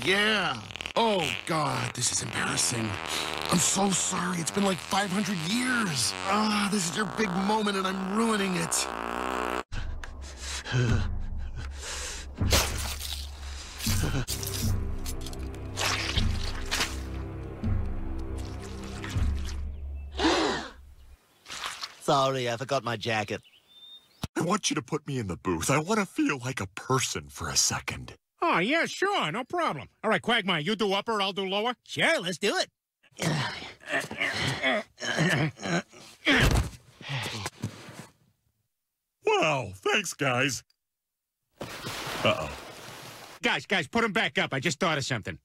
Yeah. Oh, God, this is embarrassing. I'm so sorry. It's been like 500 years. This is your big moment, and I'm ruining it. Sorry, I forgot my jacket. I want you to put me in the booth. I want to feel like a person for a second. Oh, yeah, sure, no problem. All right, Quagmire, you do upper, I'll do lower. Sure, let's do it. Wow, thanks, guys. Uh-oh. Guys, put him back up. I just thought of something.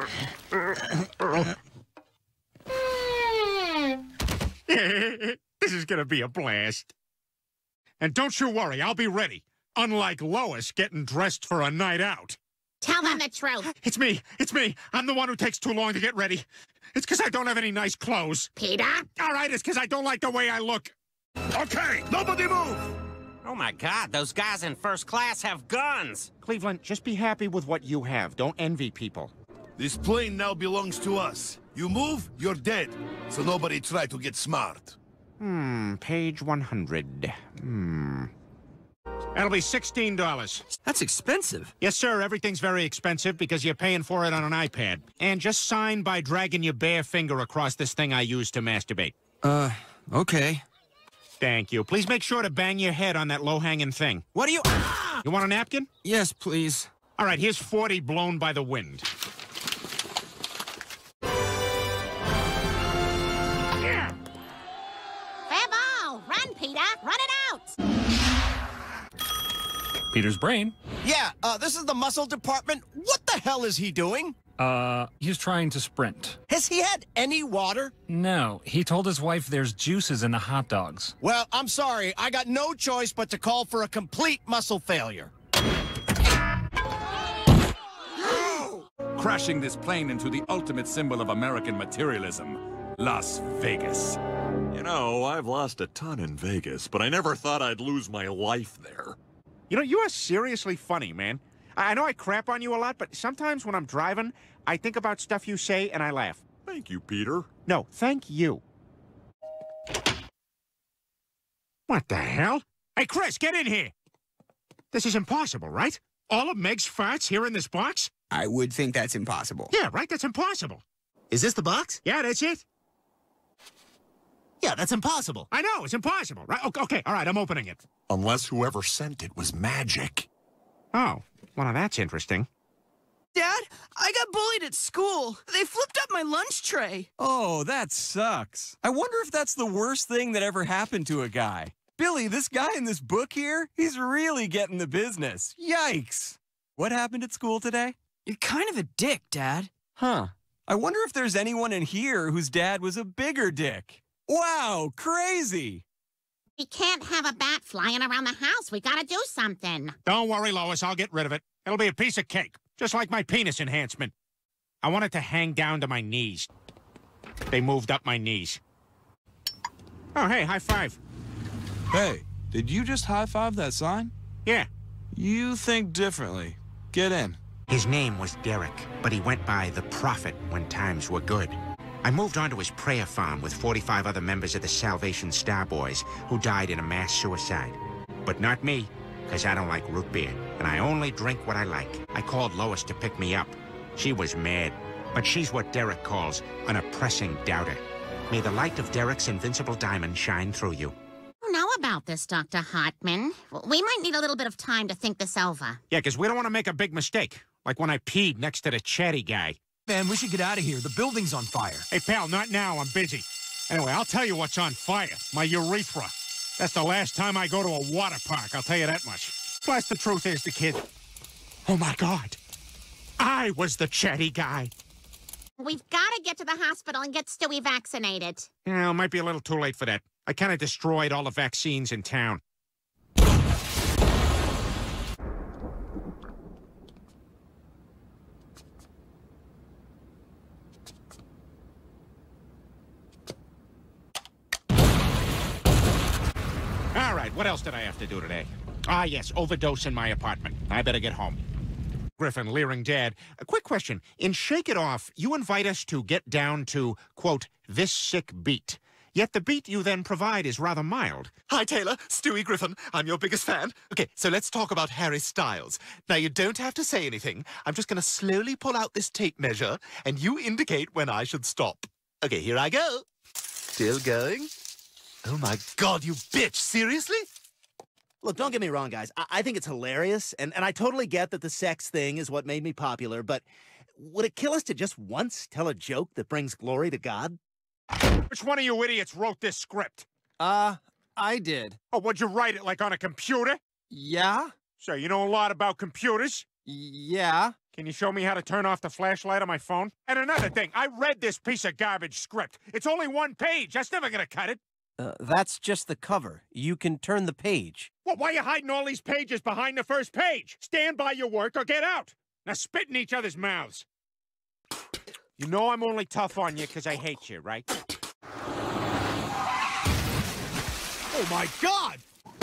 This is gonna be a blast. And don't you worry, I'll be ready. Unlike Lois getting dressed for a night out. Tell them the truth. It's me. I'm the one who takes too long to get ready. It's because I don't have any nice clothes. Peter? All right, it's because I don't like the way I look. Okay, nobody move! Oh my God, those guys in first class have guns! Cleveland, just be happy with what you have. Don't envy people. This plane now belongs to us. You move, you're dead. So nobody try to get smart. Page 100. That'll be $16. That's expensive. Yes, sir, everything's very expensive because you're paying for it on an iPad. And just sign by dragging your bare finger across this thing I use to masturbate. Okay. Thank you. Please make sure to bang your head on that low-hanging thing. What do you... You want a napkin? Yes, please. All right, here's 40 blown by the wind. Fair ball. Run, Peter. Run it out. Peter's brain. Yeah, this is the muscle department. What the hell is he doing? He's trying to sprint. Has he had any water? No, he told his wife there's juices in the hot dogs. Well, I'm sorry. I got no choice but to call for a complete muscle failure. Crashing this plane into the ultimate symbol of American materialism, Las Vegas. You know, I've lost a ton in Vegas, but I never thought I'd lose my life there. You know, you are seriously funny, man. I know I crap on you a lot, but sometimes when I'm driving, I think about stuff you say and I laugh. Thank you, Peter. No, thank you. What the hell? Hey, Chris, get in here! This is impossible, right? All of Meg's farts here in this box? I would think that's impossible. Yeah, right? That's impossible. Is this the box? Yeah, that's it. Yeah, that's impossible. I know, it's impossible, right? Okay, all right, I'm opening it. Unless whoever sent it was magic. Oh, well, now that's interesting. Dad, I got bullied at school. They flipped up my lunch tray. Oh, that sucks. I wonder if that's the worst thing that ever happened to a guy. Billy, this guy in this book here, he's really getting the business. Yikes. What happened at school today? You're kind of a dick, Dad. Huh. I wonder if there's anyone in here whose dad was a bigger dick. Wow, crazy. We can't have a bat flying around the house. We gotta do something. Don't worry, Lois, I'll get rid of it. It'll be a piece of cake, just like my penis enhancement. I want it to hang down to my knees. They moved up my knees. Oh, hey, high five. Hey, did you just high-five that sign? Yeah. You think differently. Get in. His name was Derek, but he went by the Prophet when times were good. I moved onto his prayer farm with 45 other members of the Salvation Star Boys who died in a mass suicide. But not me, because I don't like root beer, and I only drink what I like. I called Lois to pick me up. She was mad, but she's what Derek calls an oppressing doubter. May the light of Derek's invincible diamond shine through you. I don't know about this, Dr. Hartman. We might need a little bit of time to think this over. Yeah, because we don't want to make a big mistake, like when I peed next to the chatty guy. Man, we should get out of here. The building's on fire. Hey, pal, not now. I'm busy. Anyway, I'll tell you what's on fire. My urethra. That's the last time I go to a water park, I'll tell you that much. Plus, the truth is, the kid... Oh, my God. I was the chatty guy. We've gotta get to the hospital and get Stewie vaccinated. Yeah, it might be a little too late for that. I kind of destroyed all the vaccines in town. All right, what else did I have to do today? Ah, yes, overdose in my apartment. I better get home. Griffin, leering dad. A quick question. In Shake It Off, you invite us to get down to, quote, this sick beat. Yet the beat you then provide is rather mild. Hi, Taylor. Stewie Griffin. I'm your biggest fan. Okay, so let's talk about Harry Styles. Now, you don't have to say anything. I'm just going to slowly pull out this tape measure, and you indicate when I should stop. Okay, here I go. Still going? Oh, my God, you bitch. Seriously? Look, don't get me wrong, guys. I think it's hilarious, and I totally get that the sex thing is what made me popular, but would it kill us to just once tell a joke that brings glory to God? Which one of you idiots wrote this script? I did. Oh, would you write it like on a computer? Yeah? So you know a lot about computers? Yeah. Can you show me how to turn off the flashlight on my phone? And another thing, I read this piece of garbage script. It's only 1 page. That's never gonna cut it. That's just the cover. You can turn the page. Well, why are you hiding all these pages behind the first page? Stand by your work or get out. Now spit in each other's mouths. You know I'm only tough on you because I hate you, right? Oh, my God!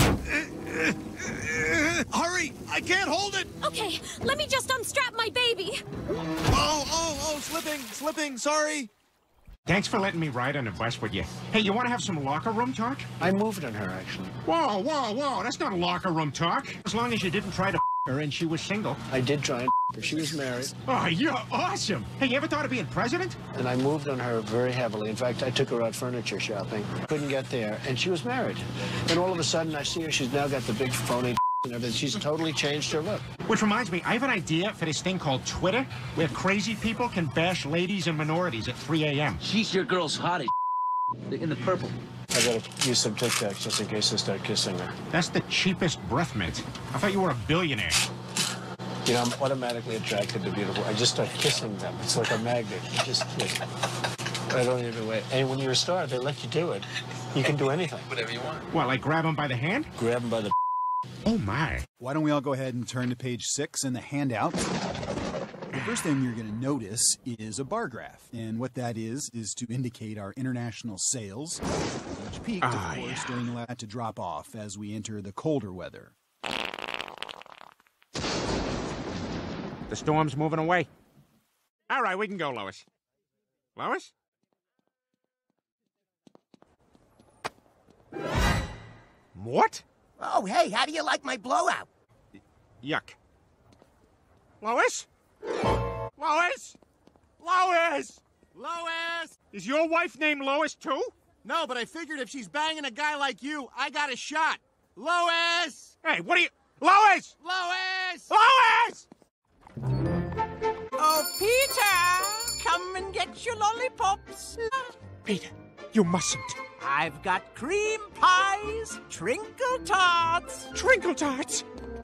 Hurry! I can't hold it! Okay, let me just unstrap my baby. Oh, slipping, sorry. Thanks for letting me ride on the bus with you. Hey, you want to have some locker room talk? I moved on her, actually. Whoa. That's not locker room talk. As long as you didn't try to her and she was single. I did try and her. She was married. Oh, you're awesome. Hey, you ever thought of being president? And I moved on her very heavily. In fact, I took her out furniture shopping. Couldn't get there, and she was married. Then all of a sudden, I see her. She's now got the big phony and everything. She's totally changed her look. Which reminds me, I have an idea for this thing called Twitter, where crazy people can bash ladies and minorities at 3 a.m. She's your girl's hottie. In the purple. I gotta use some Tic Tacs just in case I start kissing her. That's the cheapest breath mint. I thought you were a billionaire. You know, I'm automatically attracted to beautiful. I just start kissing them. It's like a magnet. You just kiss. I don't even wait. And when you're a star, they let you do it. You can do anything. Whatever you want. What, like grab them by the hand? Grab them by the... Oh, my. Why don't we all go ahead and turn to page 6 in the handout. The first thing you're going to notice is a bar graph. And what that is to indicate our international sales. Each peak, of course, during the to drop off as we enter the colder weather. The storm's moving away. All right, we can go, Lois. Lois? What? Oh, hey, how do you like my blowout? Yuck. Lois? Lois? Lois! Lois! Is your wife named Lois, too? No, but I figured if she's banging a guy like you, I got a shot. Lois! Hey, what are you... Lois! Lois! Lois! Oh, Peter! Come and get your lollipops. Peter, you mustn't. I've got cream pies, trinkle tarts. Trinkle tarts?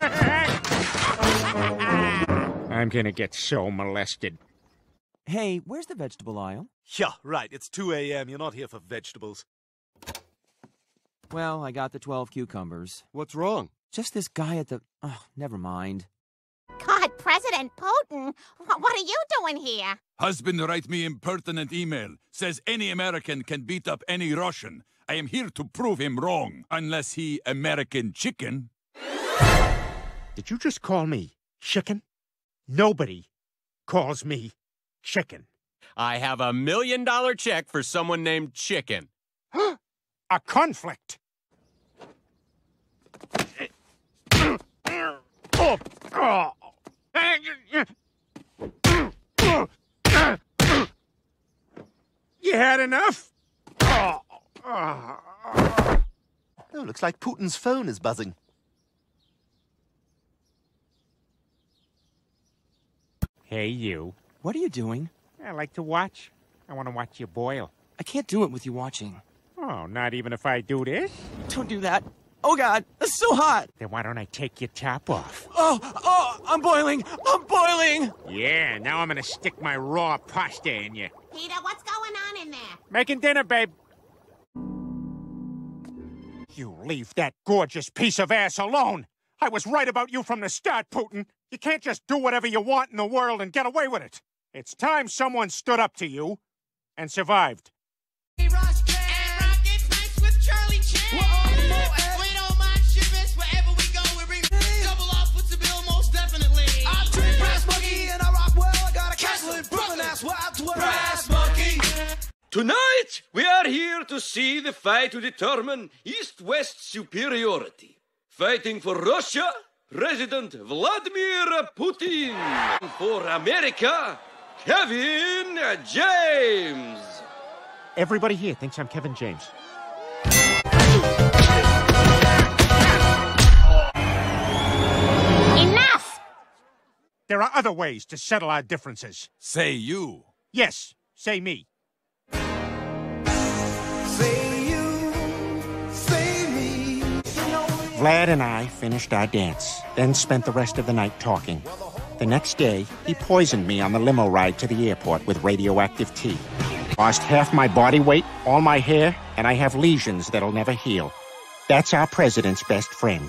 I'm gonna get so molested. Hey, where's the vegetable aisle? Yeah, right. It's 2 a.m. You're not here for vegetables. Well, I got the 12 cucumbers. What's wrong? Just this guy at the... Oh, never mind. God, President Putin, what are you doing here? Husband write me impertinent email. Says any American can beat up any Russian. I am here to prove him wrong. Unless he American chicken. Did you just call me chicken? Nobody calls me chicken. I have $1 million check for someone named Chicken. A conflict. You had enough? Oh, looks like Putin's phone is buzzing. Hey, you. What are you doing? I like to watch. I want to watch you boil. I can't do it with you watching. Oh, not even if I do this? Don't do that. Oh, God, it's so hot. Then why don't I take your top off? Oh, I'm boiling. I'm boiling. Yeah, now I'm going to stick my raw pasta in you. Peter, what's going on in there? Making dinner, babe. You leave that gorgeous piece of ass alone. I was right about you from the start, Putin. You can't just do whatever you want in the world and get away with it. It's time someone stood up to you and survived. Wherever we go, we bring double off with the bill, most definitely. Tonight, we are here to see the fight to determine East-West superiority. Fighting for Russia, President Vladimir Putin. For America, Kevin James. Everybody here thinks I'm Kevin James. Enough! There are other ways to settle our differences. Say you. Yes, say me. Vlad and I finished our dance, then spent the rest of the night talking. The next day, he poisoned me on the limo ride to the airport with radioactive tea. Lost half my body weight, all my hair, and I have lesions that'll never heal. That's our president's best friend.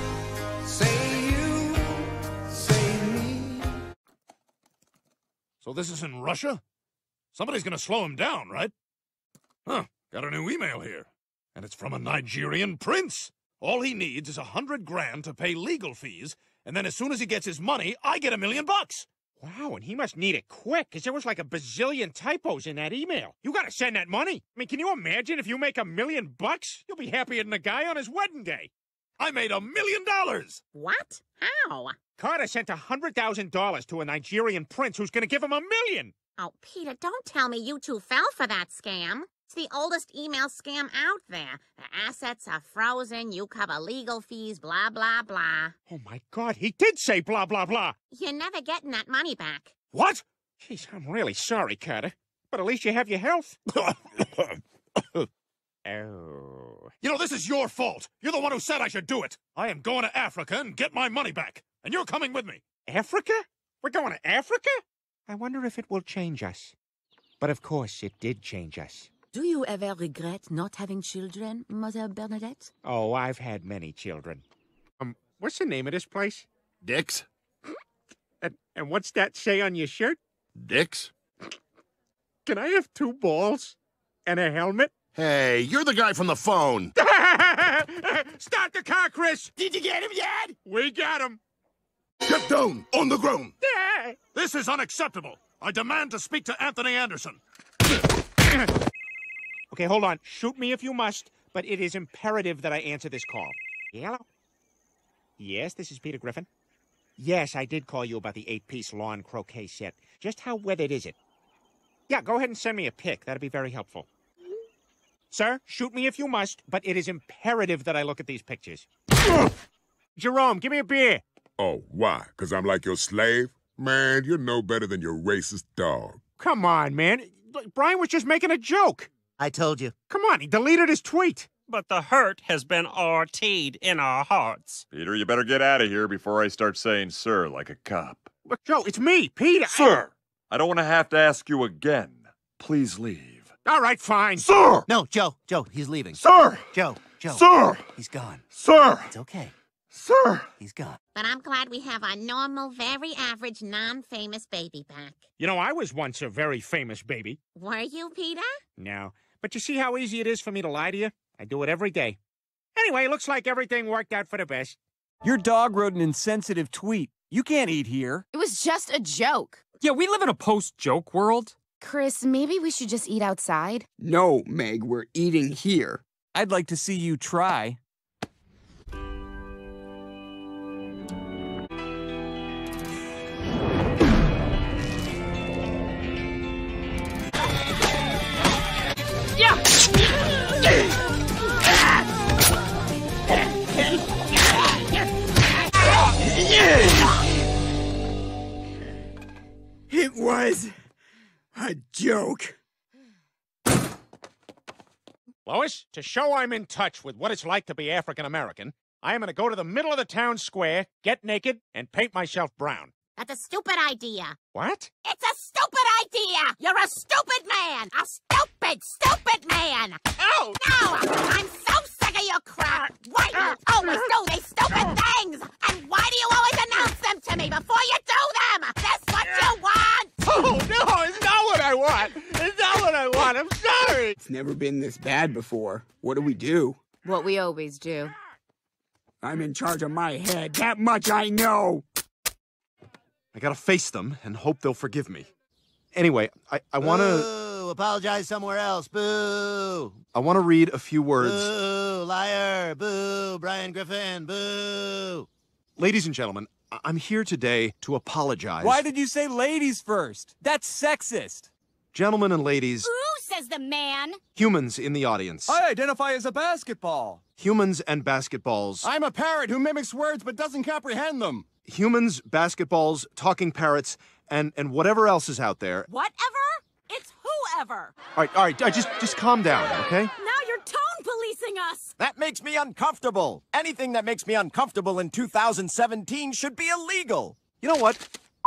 So this is in Russia? Somebody's gonna slow him down, right? Huh, got a new email here. And it's from a Nigerian prince. All he needs is $100 grand to pay legal fees, and then as soon as he gets his money, I get $1 million. Wow, and he must need it quick, because there was like a bazillion typos in that email. You gotta send that money. I mean, can you imagine if you make $1 million? You'll be happier than a guy on his wedding day. I made $1 million! What? How? Carter sent $100,000 to a Nigerian prince who's gonna give him $1 million. Oh, Peter, don't tell me you two fell for that scam. It's the oldest email scam out there. The assets are frozen, you cover legal fees, blah, blah, blah. Oh, my God, he did say blah, blah, blah. You're never getting that money back. What? Jeez, I'm really sorry, Carter. But at least you have your health. Oh. You know, this is your fault. You're the one who said I should do it. I am going to Africa and get my money back. And you're coming with me. Africa? We're going to Africa? I wonder if it will change us. But of course, it did change us. Do you ever regret not having children, Mother Bernadette? Oh, I've had many children. What's the name of this place? Dick's. And what's that say on your shirt? Dick's. Can I have 2 balls and a helmet? Hey, you're the guy from the phone. Start the car, Chris! Did you get him yet? We got him. Get down, on the ground. This is unacceptable. I demand to speak to Anthony Anderson. Okay, hold on. Shoot me if you must, but it is imperative that I answer this call. Hello? Yes, this is Peter Griffin. Yes, I did call you about the 8-piece lawn croquet set. Just how weathered is it? Yeah, go ahead and send me a pic. That'd be very helpful. Sir, shoot me if you must, but it is imperative that I look at these pictures. Jerome, give me a beer. Oh, why? 'Cause I'm like your slave? Man, you're no better than your racist dog. Come on, man. Brian was just making a joke. I told you. Come on, he deleted his tweet. But the hurt has been RT'd in our hearts. Peter, you better get out of here before I start saying sir like a cop. Look, Joe, it's me, Peter. Sir! I don't want to have to ask you again. Please leave. All right, fine. Sir! No, Joe, he's leaving. Sir! Joe. Sir! He's gone. Sir! It's okay. Sir! He's gone. But I'm glad we have our normal, very average, non-famous baby back. You know, I was once a very famous baby. Were you, Peter? No. But you see how easy it is for me to lie to you? I do it every day. Anyway, looks like everything worked out for the best. Your dog wrote an insensitive tweet. You can't eat here. It was just a joke. Yeah, we live in a post-joke world. Chris, maybe we should just eat outside? No, Meg, we're eating here. I'd like to see you try. It was a joke. Lois, to show I'm in touch with what it's like to be African-American, I am going to go to the middle of the town square, get naked, and paint myself brown. That's a stupid idea. What? It's a stupid idea! You're a stupid man! A stupid man! Oh! No! I'm so sick of your crap! Why do you always do these stupid things? And why do you always announce them to me before you do them? That's what you want! Oh, no, it's not what I want. It's not what I want. I'm sorry. It's never been this bad before. What do we do? What we always do. I'm in charge of my head. That much I know. I gotta face them and hope they'll forgive me. Anyway, I wanna... Boo! Apologize somewhere else. Boo! I want to read a few words. Boo! Liar! Boo! Brian Griffin! Boo! Ladies and gentlemen, I'm here today to apologize. Why did you say ladies first? That's sexist. Gentlemen and ladies, Ooh, says the man. humans in the audience. I identify as a basketball. Humans and basketballs. I'm a parrot who mimics words but doesn't comprehend them. Humans, basketballs, talking parrots, and whatever else is out there. Whatever? It's whoever. All right, just calm down, okay? Now you're tone policing us. That makes me uncomfortable. Anything that makes me uncomfortable in 2017 should be illegal. You know what?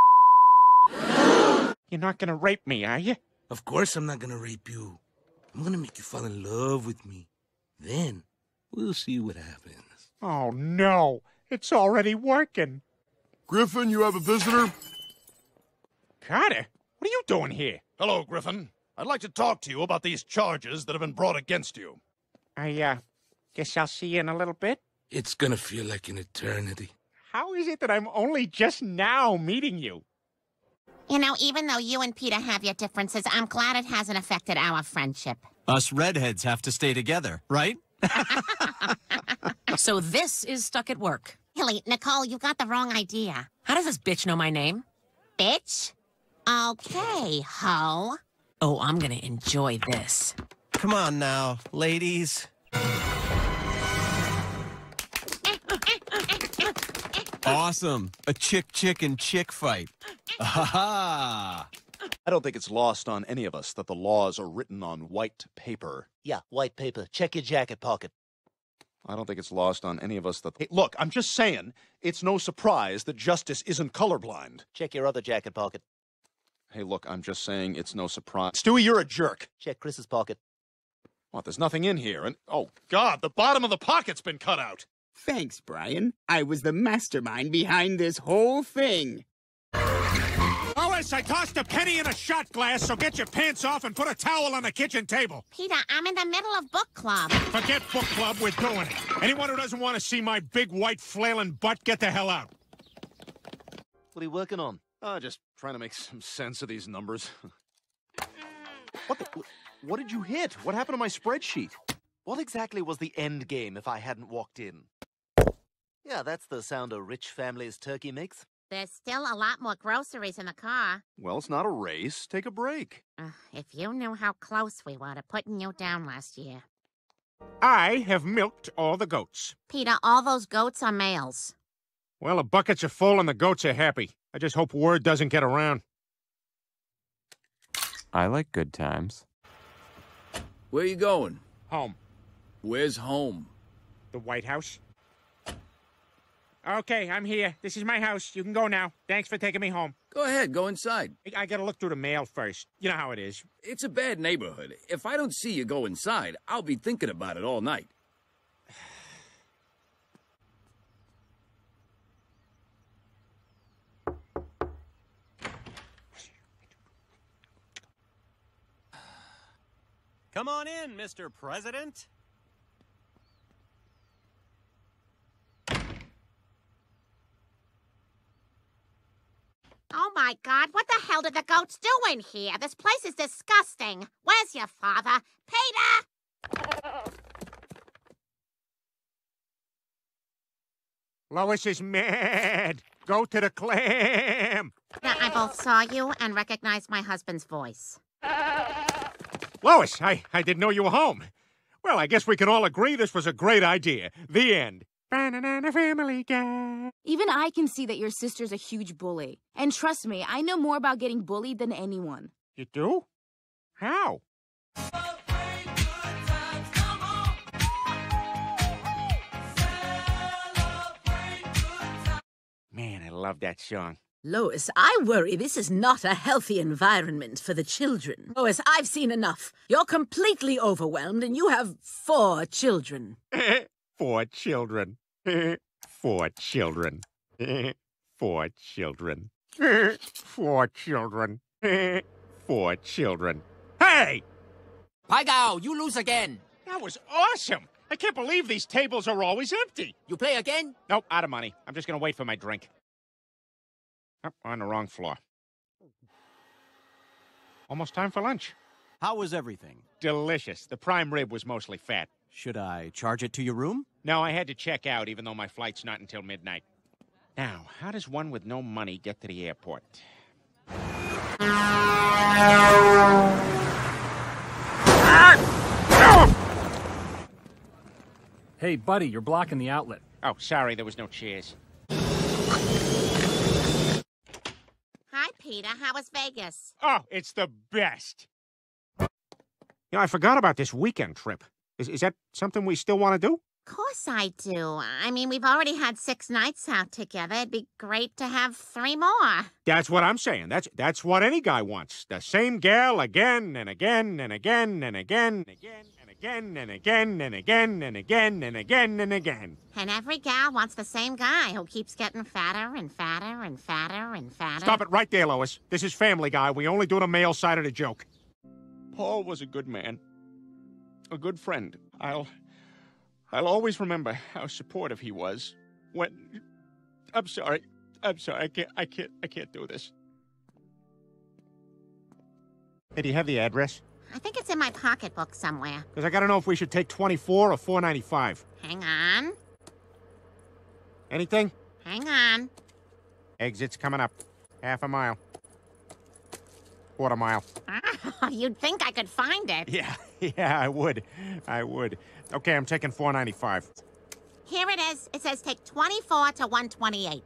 You're not gonna rape me, are you? Of course I'm not gonna rape you. I'm gonna make you fall in love with me. Then, we'll see what happens. Oh, no. It's already working. Griffin, you have a visitor? Carter, what are you doing here? Hello, Griffin. I'd like to talk to you about these charges that have been brought against you. I guess I'll see you in a little bit. It's gonna feel like an eternity. How is it that I'm only just now meeting you? You know, even though you and Peter have your differences, I'm glad it hasn't affected our friendship. Us redheads have to stay together, right? So this is Stuck at Work. Hilly, Nicole, you got the wrong idea. How does this bitch know my name? Bitch? Okay, ho. Oh, I'm gonna enjoy this. Come on now, ladies. Awesome. A chick and chick fight. Ha! I don't think it's lost on any of us that the laws are written on white paper. Yeah, white paper. Check your jacket pocket. I don't think it's lost on any of us that... Hey, look, I'm just saying, it's no surprise that justice isn't colorblind. Check your other jacket pocket. Hey, look, I'm just saying it's no surprise. Stewie, you're a jerk. Check Chris's pocket. What, there's nothing in here, and... Oh, God, the bottom of the pocket's been cut out. Thanks, Brian. I was the mastermind behind this whole thing. Lois, I tossed a penny in a shot glass, so get your pants off and put a towel on the kitchen table. Peter, I'm in the middle of book club. Forget book club, we're doing it. Anyone who doesn't want to see my big white flailing butt, get the hell out. What are you working on? Just trying to make some sense of these numbers. What did you hit? What happened to my spreadsheet? What exactly was the end game if I hadn't walked in? Yeah, that's the sound a rich family's turkey makes. There's still a lot more groceries in the car. Well, it's not a race. Take a break. If you knew how close we were to putting you down last year. I have milked all the goats. Peter, all those goats are males. Well, the buckets are full and the goats are happy. I just hope word doesn't get around. I like good times. Where you going? Home. Where's home? The White House. Okay, I'm here. This is my house. You can go now. Thanks for taking me home. Go ahead, go inside. I gotta look through the mail first. You know how it is. It's a bad neighborhood. If I don't see you go inside, I'll be thinking about it all night. Come on in, Mr. President. Oh my God, what the hell did the goats do in here? This place is disgusting. Where's your father? Peter! Lois is mad. Go to the clam. Now, I both saw you and recognized my husband's voice. Lois, I didn't know you were home. Well, I guess we can all agree this was a great idea. The end. Banana Family Guy. Even I can see that your sister's a huge bully. And trust me, I know more about getting bullied than anyone. You do? How? Man, I love that song. Lois, I worry this is not a healthy environment for the children. Lois, I've seen enough. You're completely overwhelmed and you have 4 children. 4 children. 4 children. 4 children. 4 children. 4 children. Hey! Pygao, you lose again. That was awesome. I can't believe these tables are always empty. You play again? Nope, out of money. I'm just gonna wait for my drink. Oh, on the wrong floor. Almost time for lunch. How was everything? Delicious. The prime rib was mostly fat. Should I charge it to your room? No, I had to check out, even though my flight's not until midnight. Now, how does one with no money get to the airport? Hey, buddy, you're blocking the outlet. Oh, sorry, there was no chairs. Hi, Peter. How was Vegas? Oh, it's the best. You know, I forgot about this weekend trip. Is that something we still want to do? Of course I do. I mean, we've already had 6 nights out together. It'd be great to have 3 more. That's what I'm saying. That's what any guy wants. The same gal again and again and again and again and again and again and again and again and again and again and again. And every gal wants the same guy who keeps getting fatter and fatter and fatter and fatter. Stop it right there, Lois. This is Family Guy. We only do the male side of the joke. Paul was a good man. A good friend. I'll always remember how supportive he was when... I'm sorry. I can't do this. Hey, do you have the address? I think it's in my pocketbook somewhere. Because I gotta know if we should take 24 or 495. Hang on. Anything? Hang on. Exit's coming up. Half a mile. Quarter mile. Oh, you'd think I could find it. Yeah, I would. Okay, I'm taking 495. Here it is. It says take 24 to 128.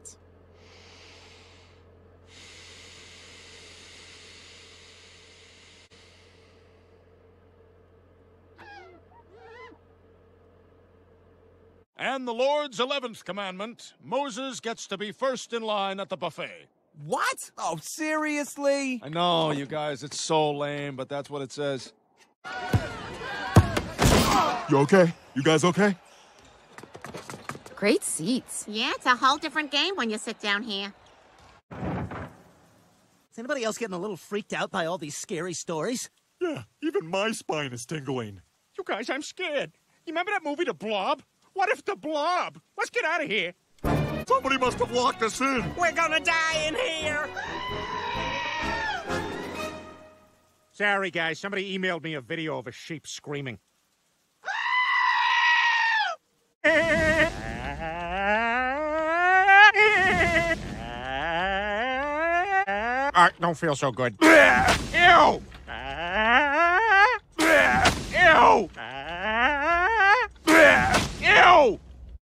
And the Lord's 11th commandment, Moses gets to be first in line at the buffet. What? Oh, seriously? I know, you guys, it's so lame, but that's what it says. You okay? You guys okay? Great seats. Yeah, it's a whole different game when you sit down here. Is anybody else getting a little freaked out by all these scary stories? Yeah, even my spine is tingling. You guys, I'm scared. You remember that movie, The Blob? What if The Blob? Let's get out of here. Somebody must have locked us in. We're gonna die in here. Sorry, guys. Somebody emailed me a video of a sheep screaming. All right, don't feel so good. Ew! Ew! Ew!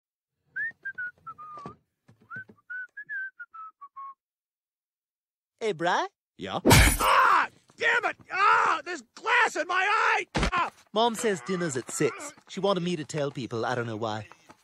Hey, Bri? Yeah? Ah! Damn it! Ah! There's glass in my eye! Ah! Mom says dinner's at 6. She wanted me to tell people. I don't know why.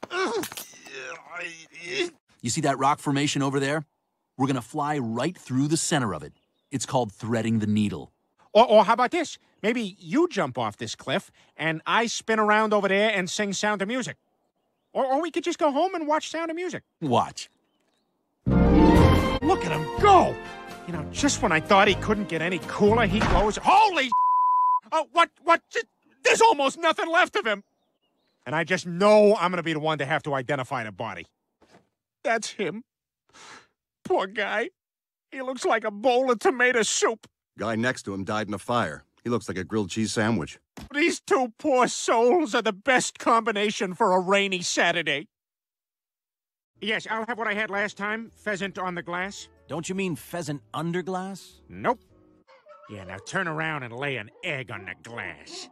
You see that rock formation over there? We're gonna fly right through the center of it. It's called threading the needle. Or how about this? Maybe you jump off this cliff, and I spin around over there and sing Sound of Music. Or we could just go home and watch Sound of Music. Watch. Look at him go! You know, just when I thought he couldn't get any cooler, he goes, holy oh, what, there's almost nothing left of him. And I just know I'm gonna be the one to have to identify the body. That's him. Poor guy. He looks like a bowl of tomato soup. Guy next to him died in a fire. He looks like a grilled cheese sandwich. These two poor souls are the best combination for a rainy Saturday. Yes, I'll have what I had last time. Pheasant on the glass. Don't you mean pheasant under glass? Nope. Yeah, now turn around and lay an egg on the glass.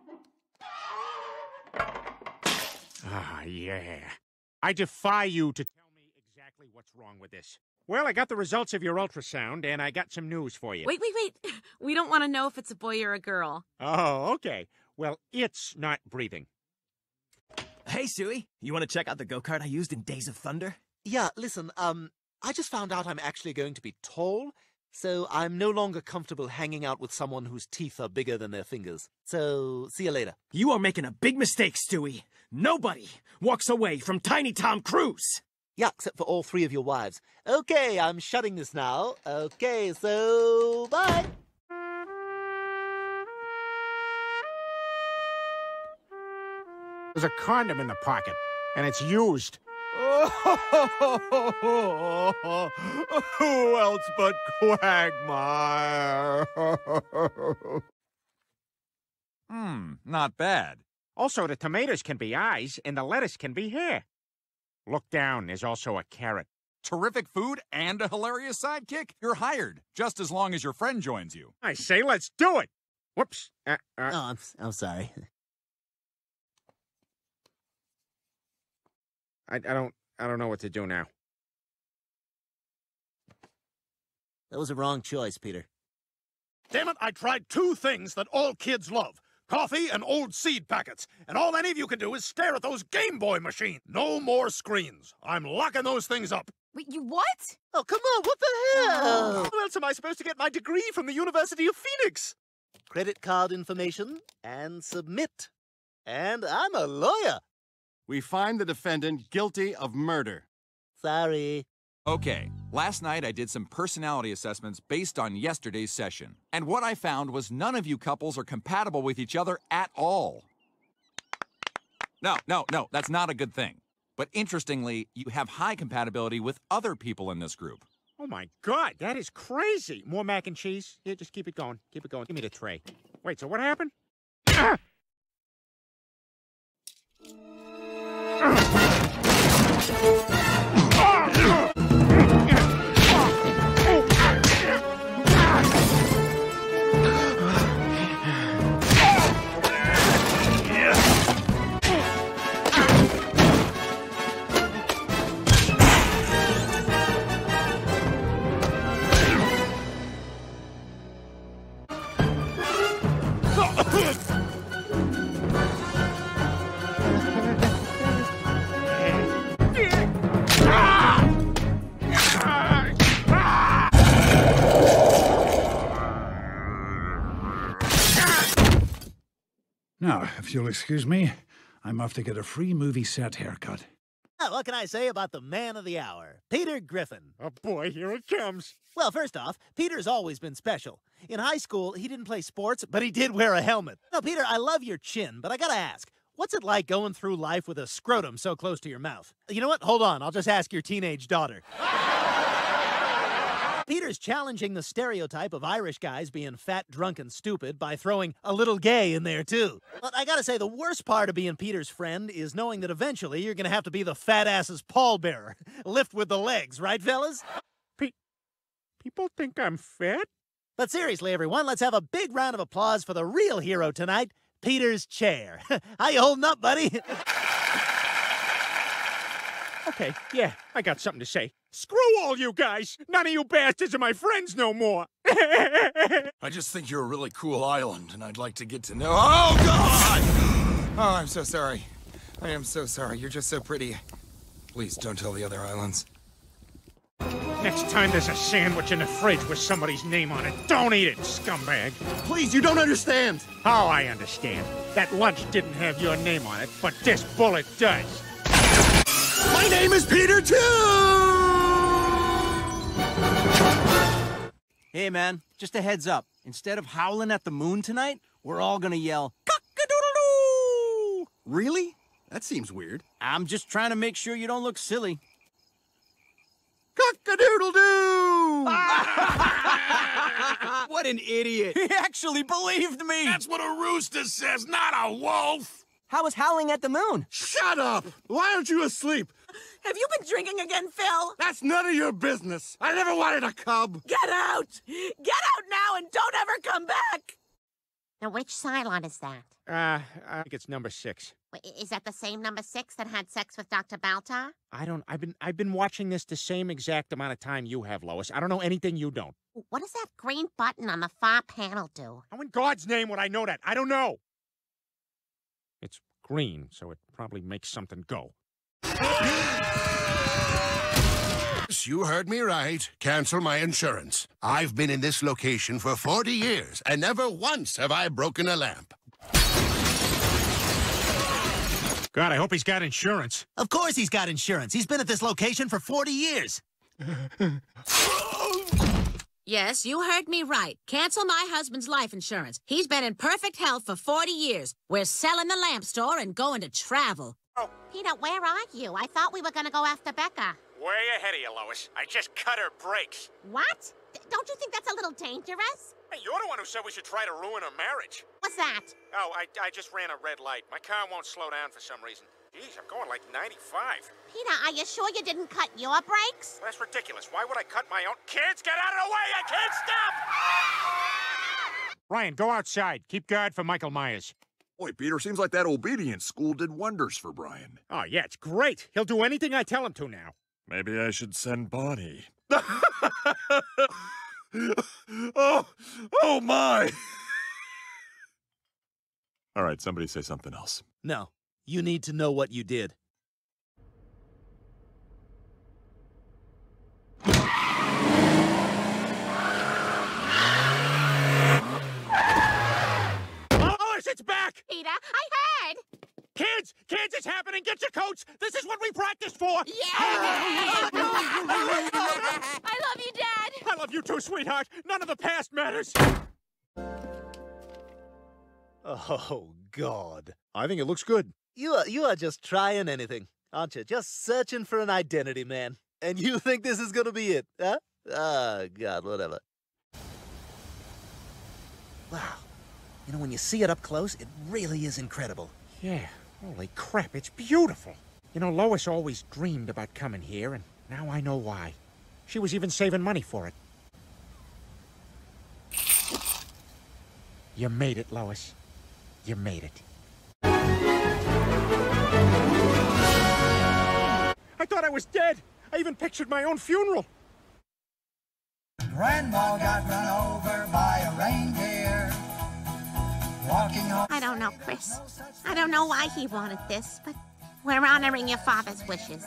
Ah, yeah. I defy you to tell me exactly what's wrong with this. Well, I got the results of your ultrasound, and I got some news for you. Wait. We don't want to know if it's a boy or a girl. Oh, okay. Well, it's not breathing. Hey, Suey. You want to check out the go-kart I used in Days of Thunder? Yeah, listen, I just found out I'm actually going to be tall, so I'm no longer comfortable hanging out with someone whose teeth are bigger than their fingers. So, see you later. You are making a big mistake, Stewie. Nobody walks away from Tiny Tom Cruise. Yeah, except for all 3 of your wives. Okay, I'm shutting this now. Okay, so bye. There's a condom in the pocket, and it's used. Who else but Quagmire? Not bad. Also, the tomatoes can be eyes, and the lettuce can be hair. Look down, there's also a carrot. Terrific food and a hilarious sidekick? You're hired, just as long as your friend joins you. I say, let's do it! Whoops. Oh, I'm sorry. I don't know what to do now. That was a wrong choice, Peter. Damn it, I tried two things that all kids love. Coffee and old seed packets. And all any of you can do is stare at those Game Boy machines. No more screens. I'm locking those things up. Wait, you what? Oh, come on, what the hell? How else am I supposed to get my degree from the University of Phoenix? Credit card information and submit. And I'm a lawyer. We find the defendant guilty of murder. Sorry. Okay, last night I did some personality assessments based on yesterday's session. And what I found was none of you couples are compatible with each other at all. No, that's not a good thing. But interestingly, you have high compatibility with other people in this group. Oh my God, that is crazy. More mac and cheese? Here, just keep it going. Keep it going. Give me the tray. Wait, so what happened? Ah! Now, if you'll excuse me, I'm off to get a free movie set haircut. What can I say about the man of the hour, Peter Griffin? Oh boy, here it comes. Well, first off, Peter's always been special. In high school, he didn't play sports, but he did wear a helmet. Now, Peter, I love your chin, but I gotta ask, what's it like going through life with a scrotum so close to your mouth? You know what? Hold on, I'll just ask your teenage daughter. Peter's challenging the stereotype of Irish guys being fat, drunk, and stupid by throwing a little gay in there, too. But I gotta say, the worst part of being Peter's friend is knowing that eventually you're gonna have to be the fat ass's pallbearer. Lift with the legs, right, fellas? People think I'm fat? But seriously, everyone, let's have a big round of applause for the real hero tonight, Peter's chair. How you holding up, buddy? Okay, yeah, I got something to say. Screw all you guys! None of you bastards are my friends no more! I just think you're a really cool island, and I'd like to get to know— Oh, God! Oh, I'm so sorry. I am so sorry. You're just so pretty. Please don't tell the other islands. Next time there's a sandwich in the fridge with somebody's name on it, don't eat it, scumbag. Please, you don't understand. Oh, I understand. That lunch didn't have your name on it, but this bullet does. My name is Peter, too! Hey, man, just a heads up. Instead of howling at the moon tonight, we're all gonna yell, cock-a-doodle-doo! Really? That seems weird. I'm just trying to make sure you don't look silly. Cock-a-doodle-doo! What an idiot! He actually believed me! That's what a rooster says, not a wolf! How was howling at the moon? Shut up! Why aren't you asleep? Have you been drinking again, Phil? That's none of your business. I never wanted a cub. Get out! Get out now and don't ever come back! Now, which Cylon is that? I think it's number 6. Wait, is that the same number 6 that had sex with Dr. Baltar? I've been watching this the same exact amount of time you have, Lois. I don't know anything you don't. What does that green button on the far panel do? How in God's name would I know that? I don't know. It's green, so it probably makes something go. You heard me right. Cancel my insurance. I've been in this location for 40 years, and never once have I broken a lamp. God, I hope he's got insurance. Of course he's got insurance. He's been at this location for 40 years. Yes, you heard me right. Cancel my husband's life insurance. He's been in perfect health for 40 years. We're selling the lamp store and going to travel. Oh, Peter, where are you? I thought we were going to go after Becca. Way ahead of you, Lois. I just cut her brakes. What? don't you think that's a little dangerous? Hey, you're the one who said we should try to ruin our marriage. What's that? Oh, I just ran a red light. My car won't slow down for some reason. Geez, I'm going like 95. Peter, are you sure you didn't cut your brakes? That's ridiculous. Why would I cut my own? Kids, get out of the way! I can't stop! Ryan, go outside. Keep guard for Michael Myers. Boy, Peter, seems like that obedience school did wonders for Brian. Oh, yeah, it's great. He'll do anything I tell him to now. Maybe I should send Bonnie. Oh my! All right, somebody say something else. No, you need to know what you did. Lois, it's back! Peter, I heard! Kids, it's happening! Get your coats! This is what we practiced for! Yeah! I love you, Dad! I love you too, sweetheart! None of the past matters! Oh, God. I think it looks good. You are just trying anything, aren't you? Just searching for an identity, man. And you think this is gonna be it, huh? Ah, God, whatever. Wow. You know, when you see it up close, it really is incredible. Yeah, holy crap, it's beautiful. You know, Lois always dreamed about coming here, and now I know why. She was even saving money for it. You made it, Lois. You made it. I thought I was dead. I even pictured my own funeral. Grandma got run over by a reindeer. Walking home. I don't know, Chris. I don't know why he wanted this, but we're honoring your father's wishes.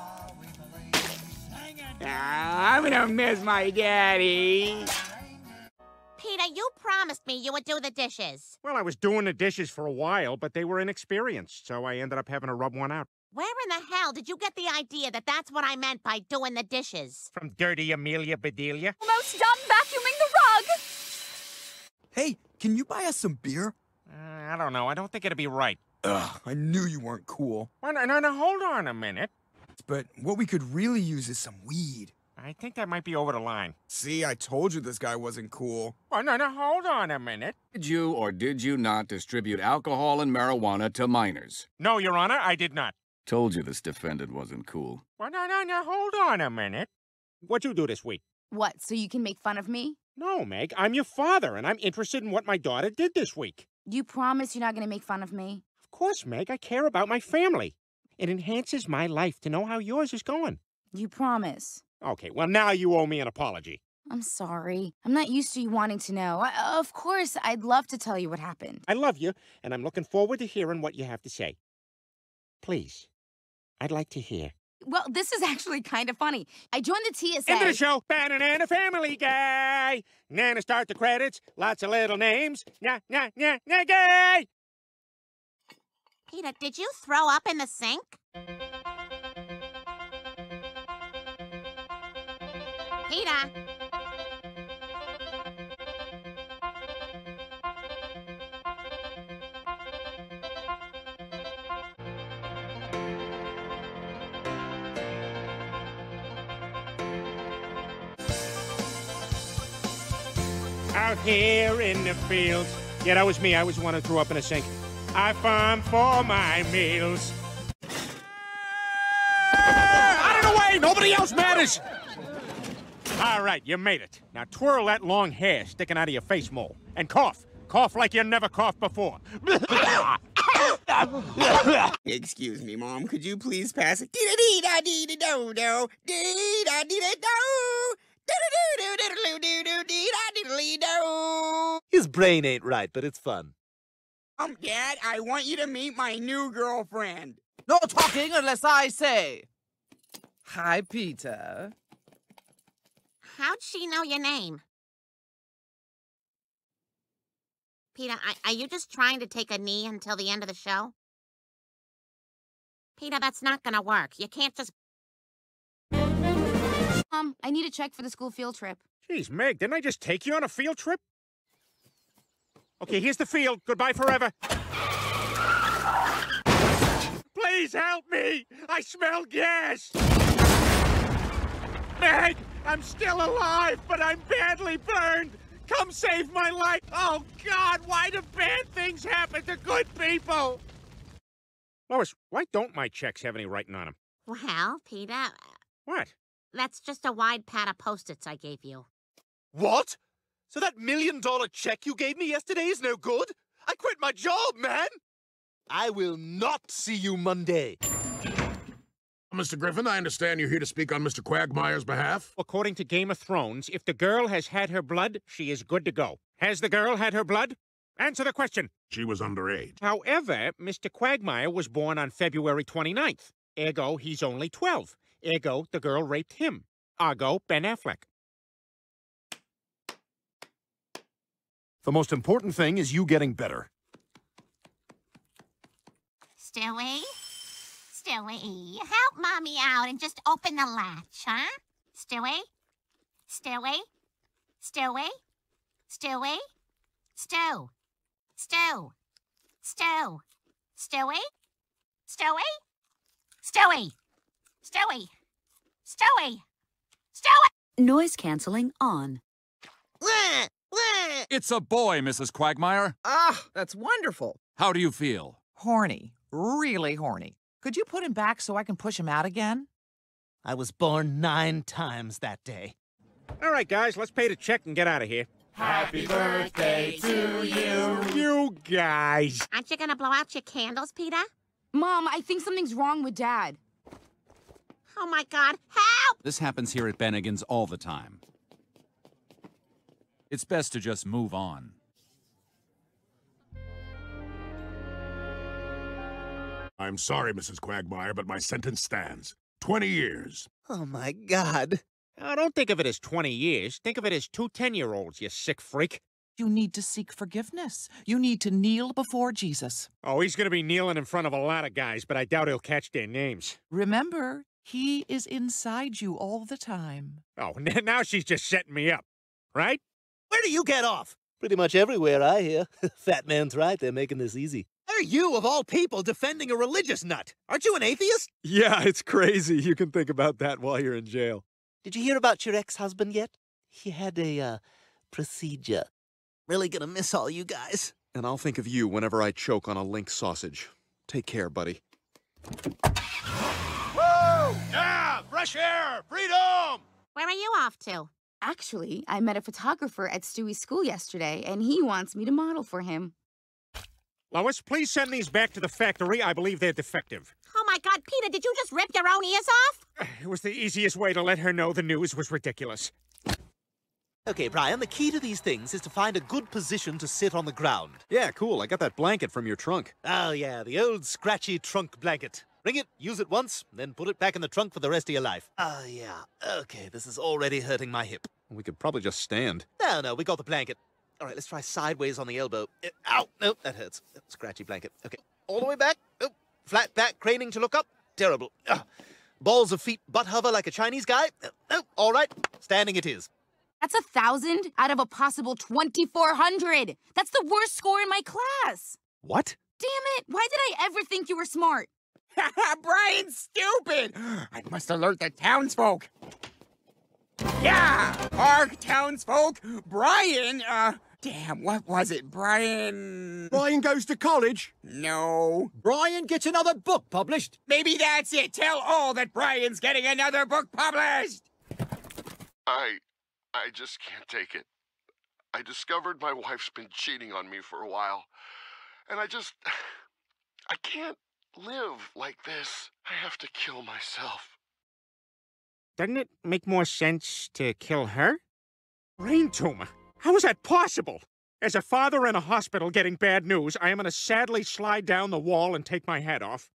I'm gonna miss my daddy. Peter, you promised me you would do the dishes. Well, I was doing the dishes for a while, but they were inexperienced, so I ended up having to rub one out. Where in the hell did you get the idea that that's what I meant by doing the dishes? From dirty Amelia Bedelia. Almost done vacuuming the rug! Hey, can you buy us some beer? I don't know. I don't think it'd be right. Ugh, I knew you weren't cool. Well, no, hold on a minute. But what we could really use is some weed. I think that might be over the line. See, I told you this guy wasn't cool. Oh, no, hold on a minute. Did you or did you not distribute alcohol and marijuana to minors? No, Your Honor, I did not. Told you this defendant wasn't cool. Well, no, hold on a minute. What'd you do this week? What, so you can make fun of me? No, Meg, I'm your father, and I'm interested in what my daughter did this week. You promise you're not going to make fun of me? Of course, Meg, I care about my family. It enhances my life to know how yours is going. You promise? Okay, well, now you owe me an apology. I'm sorry. I'm not used to you wanting to know. Of course, I'd love to tell you what happened. I love you, and I'm looking forward to hearing what you have to say. Please, I'd like to hear. Well, this is actually kind of funny. I joined the TSA. End of the show. Banana Family Guy. Nana, start the credits. Lots of little names. Guy. Peter, did you throw up in the sink? Peter. Out here in the fields. Yeah, that was me. I was the one who threw up in a sink. I farm for my meals. Out of the way! Nobody else matters! All right, you made it. Now twirl that long hair sticking out of your face mole. And cough. Cough like you never coughed before. Excuse me, Mom. Could you please pass it? Dee-da-dee-da-dee-da-do-do. Dee-da-dee-da-do. His brain ain't right, but it's fun. Dad, I want you to meet my new girlfriend. No talking unless I say. Hi, Peter. How'd she know your name? Peter, are you just trying to take a knee until the end of the show? Peter, that's not gonna work. You can't just... I need a check for the school field trip. Jeez, Meg, didn't I just take you on a field trip? Okay, here's the field. Goodbye forever. Please help me! I smell gas! Meg! I'm still alive, but I'm badly burned! Come save my life! Oh, God, why do bad things happen to good people? Lois, why don't my checks have any writing on them? Well, Peter... What? That's just a wide pad of Post-its I gave you. What? So that $1 million check you gave me yesterday is no good? I quit my job, man! I will not see you Monday. Mr. Griffin, I understand you're here to speak on Mr. Quagmire's behalf? According to Game of Thrones, if the girl has had her blood, she is good to go. Has the girl had her blood? Answer the question. She was underage. However, Mr. Quagmire was born on February 29th. Ergo, he's only 12. Ergo, the girl raped him. Ergo, Ben Affleck. The most important thing is you getting better. Stewie? Stewie, help Mommy out and just open the latch, huh? Stewie? Stewie? Stewie? Stewie? Stew. Stew. Stew. Stewie? Stewie? Stewie! Stewie! Stewie! Stewie! Noise canceling on. It's a boy, Mrs. Quagmire. Ah, that's wonderful. How do you feel? Horny. Really horny. Could you put him back so I can push him out again? I was born 9 times that day. All right, guys, let's pay the check and get out of here. Happy birthday to you. You guys. Aren't you gonna blow out your candles, Peter? Mom, I think something's wrong with Dad. Oh my God, help! This happens here at Bennigan's all the time. It's best to just move on. I'm sorry, Mrs. Quagmire, but my sentence stands. 20 years. Oh my God. Oh, don't think of it as 20 years. Think of it as 2 10-year-olds, you sick freak. You need to seek forgiveness. You need to kneel before Jesus. Oh, he's gonna be kneeling in front of a lot of guys, but I doubt he'll catch their names. Remember, he is inside you all the time. Oh, now she's just setting me up, right? Where do you get off? Pretty much everywhere, I hear. Fat man's right, they're making this easy. Are you, of all people, defending a religious nut? Aren't you an atheist? Yeah, it's crazy. You can think about that while you're in jail. Did you hear about your ex-husband yet? He had a, procedure. Really gonna miss all you guys. And I'll think of you whenever I choke on a link sausage. Take care, buddy. Woo! Yeah! Fresh air! Freedom! Where are you off to? Actually, I met a photographer at Stewie's school yesterday, and he wants me to model for him. Lois, please send these back to the factory. I believe they're defective. Oh my God, Peter, did you just rip your own ears off? It was the easiest way to let her know the news was ridiculous. Okay, Brian, the key to these things is to find a good position to sit on the ground. Yeah, cool. I got that blanket from your trunk. Oh, yeah, the old scratchy trunk blanket. Bring it, use it once, then put it back in the trunk for the rest of your life. Oh, yeah. Okay, this is already hurting my hip. We could probably just stand. No, we got the blanket. All right, let's try sideways on the elbow. Ow! Nope, that hurts. Scratchy blanket. Okay, all the way back. Oh, flat back, craning to look up. Terrible. Balls of feet, butt hover like a Chinese guy. Oh, all right, standing it is. That's 1,000 out of a possible 2,400. That's the worst score in my class. What? Damn it, why did I ever think you were smart? Brian's stupid! I must alert the townsfolk. Yeah! Our townsfolk! Brian, damn, what was it? Brian goes to college? No. Brian gets another book published? Maybe that's it. Tell all that Brian's getting another book published! I just can't take it. I discovered my wife's been cheating on me for a while, and I can't live like this. I have to kill myself. Doesn't it make more sense to kill her? Brain tumor? How is that possible? As a father in a hospital getting bad news, I am going to sadly slide down the wall and take my head off.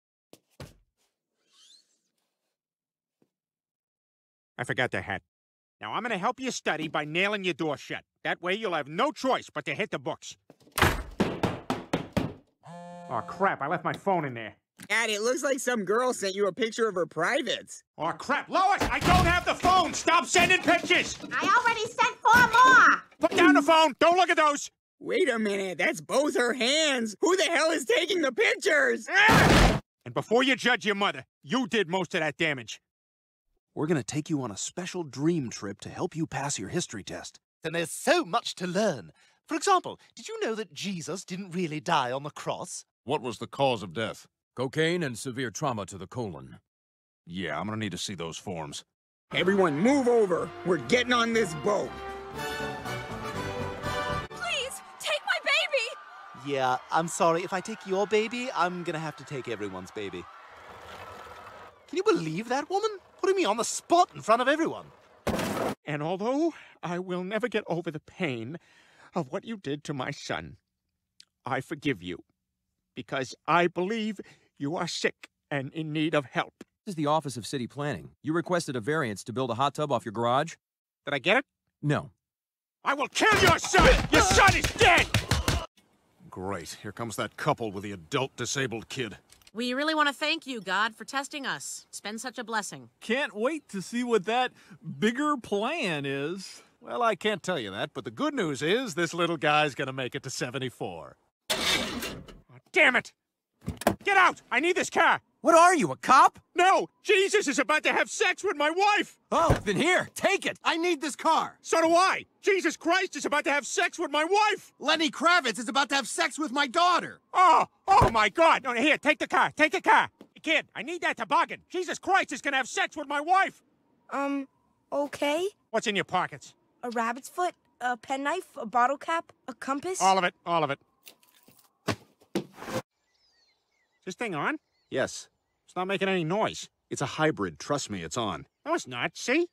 I forgot the hat. Now, I'm going to help you study by nailing your door shut. That way, you'll have no choice but to hit the books. Oh, crap, I left my phone in there. Dad, it looks like some girl sent you a picture of her privates. Oh, crap. Lois, I don't have the phone! Stop sending pictures! I already sent 4 more! Put down the phone! Don't look at those! Wait a minute, that's both her hands! Who the hell is taking the pictures? And before you judge your mother, you did most of that damage. We're gonna take you on a special dream trip to help you pass your history test. And there's so much to learn. For example, did you know that Jesus didn't really die on the cross? What was the cause of death? Cocaine and severe trauma to the colon. Yeah, I'm gonna need to see those forms. Everyone move over. We're getting on this boat. Please, take my baby! Yeah, I'm sorry. If I take your baby, I'm gonna have to take everyone's baby. Can you believe that woman? Putting me on the spot in front of everyone. And although I will never get over the pain of what you did to my son, I forgive you. Because I believe you are sick and in need of help. This is the Office of City Planning. You requested a variance to build a hot tub off your garage? Did I get it? No. I will kill your son! Your son is dead! Great. Here comes that couple with the adult disabled kid. We really want to thank you, God, for testing us. It's been such a blessing. Can't wait to see what that bigger plan is. Well, I can't tell you that, but the good news is this little guy's gonna make it to 74. Oh, damn it! Get out! I need this car! What are you, a cop? No! Jesus is about to have sex with my wife! Oh, then here, take it! I need this car! So do I! Jesus Christ is about to have sex with my wife! Lenny Kravitz is about to have sex with my daughter! Oh my God! No, here, take the car, take the car! Kid, I need that toboggan! Jesus Christ is gonna have sex with my wife! Okay. What's in your pockets? A rabbit's foot, a penknife, a bottle cap, a compass. All of it, all of it. Is this thing on? Yes. It's not making any noise. It's a hybrid. Trust me, it's on. No, it's not. See?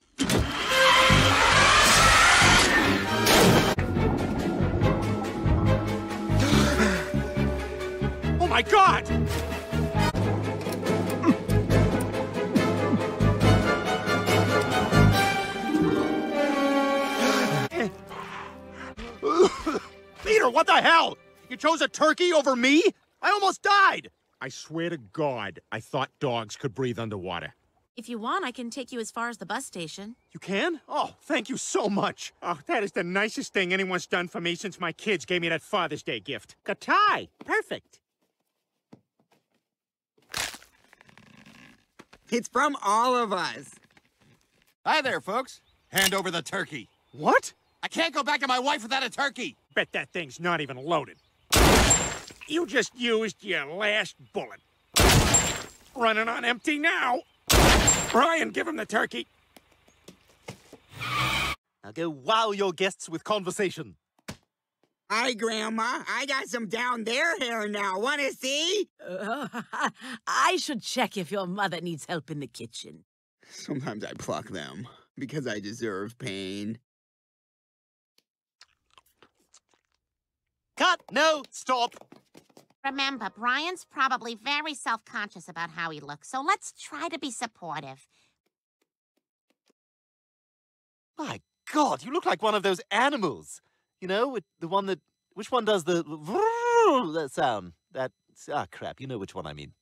Oh, my God! Peter, what the hell? You chose a turkey over me? I almost died! I swear to God, I thought dogs could breathe underwater. If you want, I can take you as far as the bus station. You can? Oh, thank you so much. Oh, that is the nicest thing anyone's done for me since my kids gave me that Father's Day gift. A tie. Perfect. It's from all of us. Hi there, folks. Hand over the turkey. What? I can't go back to my wife without a turkey. Bet that thing's not even loaded. You just used your last bullet. Running on empty now. Brian, give him the turkey. Now go wow your guests with conversation. Hi, Grandma. I got some down there hair now. Want to see? I should check if your mother needs help in the kitchen. Sometimes I pluck them because I deserve pain. Cut! No! Stop! Remember, Brian's probably very self-conscious about how he looks, so let's try to be supportive. My God, you look like one of those animals. You know, the one that... Which one does the... that sound? That... Ah, crap, you know which one I mean.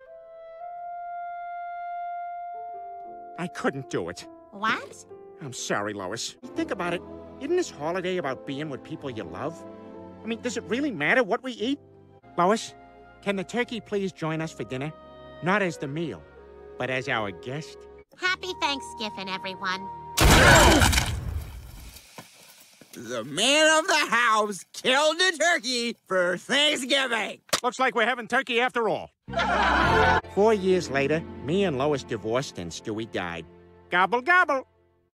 I couldn't do it. What? I'm sorry, Lois. Think about it. Isn't this holiday about being with people you love? I mean, does it really matter what we eat? Lois, can the turkey please join us for dinner? Not as the meal, but as our guest. Happy Thanksgiving, everyone. The man of the house killed a turkey for Thanksgiving. Looks like we're having turkey after all. 4 years later, me and Lois divorced and Stewie died. Gobble, gobble.